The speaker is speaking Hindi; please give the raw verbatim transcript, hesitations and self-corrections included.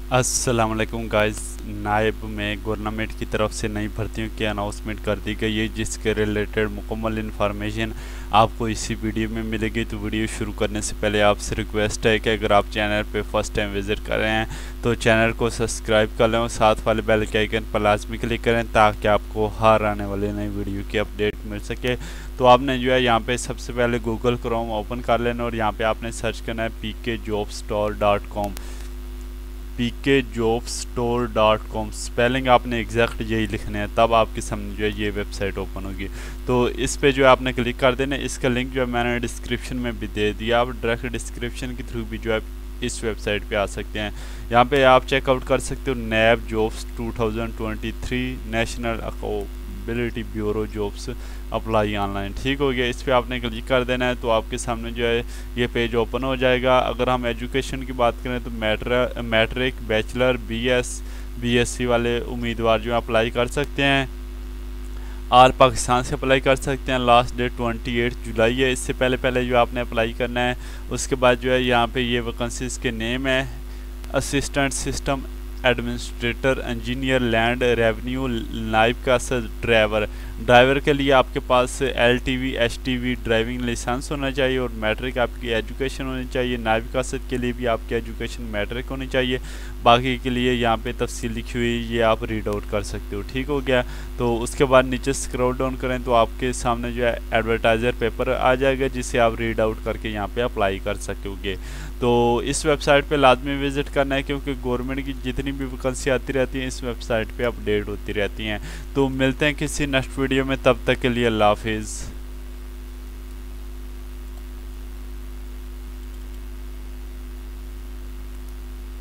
अस्सलाम वालेकुम गाइस। नायब में गवर्नमेंट की तरफ से नई भर्तियों की अनाउंसमेंट कर दी गई है, जिसके रिलेटेड मुकम्मल इन्फॉर्मेशन आपको इसी वीडियो में मिलेगी। तो वीडियो शुरू करने से पहले आपसे रिक्वेस्ट है कि अगर आप चैनल पे फर्स्ट टाइम विज़िट कर रहे हैं तो चैनल को सब्सक्राइब कर लें और साथ वाले बेल के आइकन पर लाजमी क्लिक करें ताकि आपको हर आने वाले नई वीडियो की अपडेट मिल सके। तो आपने जो है यहाँ पे सबसे पहले गूगल क्रोम ओपन कर लेना और यहाँ पे आपने सर्च करना है P K job store dot com. P K job store dot com spelling आपने एग्जैक्ट यही लिखने हैं, तब आपके सामने जो है ये वेबसाइट ओपन होगी। तो इस पे जो है आपने क्लिक कर देना। इसका लिंक जो है मैंने डिस्क्रिप्शन में भी दे दिया, आप डायरेक्ट डिस्क्रिप्शन के थ्रू भी जो है इस वेबसाइट पे आ सकते हैं। यहाँ पे आप चेकआउट कर सकते हो NAB jobs two thousand twenty three National Accountability Bureau jobs apply online. ठीक हो गया, इस पर आपने क्लिक कर देना है तो आपके सामने जो है ये पेज ओपन हो जाएगा। अगर हम एजुकेशन की बात करें तो मैट्रा matric bachelor B S B S C वाले उम्मीदवार जो अप्लाई कर सकते हैं। आल पाकिस्तान से अप्लाई कर सकते हैं। लास्ट डेट ट्वेंटी एट जुलाई है। इससे पहले पहले जो आपने अप्लाई करना है। उसके बाद जो है यहाँ पे ये वैकेंसीज के नेम है assistant system administrator, engineer, land revenue, नाइब का ड्राइवर। ड्राइवर के लिए आपके पास L T V H T V driving licence होना चाहिए और मैट्रिक आपकी एजुकेशन होनी चाहिए। नाइब का के लिए भी आपकी एजुकेशन मैट्रिक होनी चाहिए। बाकी के लिए यहाँ पे तफसील लिखी हुई ये आप रीड आउट कर सकते हो। ठीक हो गया, तो उसके बाद नीचे स्क्रॉल डाउन करें तो आपके सामने जो है एडवर्टाइज़र पेपर आ जाएगा, जिसे आप रीड आउट करके यहाँ पे अप्लाई कर सकोगे। तो इस वेबसाइट पे लाजमी विज़िट करना है, क्योंकि गवर्नमेंट की जितनी भी वैकेंसी आती रहती हैं इस वेबसाइट पे अपडेट होती रहती हैं। तो मिलते हैं किसी नेक्स्ट वीडियो में, तब तक के लिए अल्लाह हाफिज़।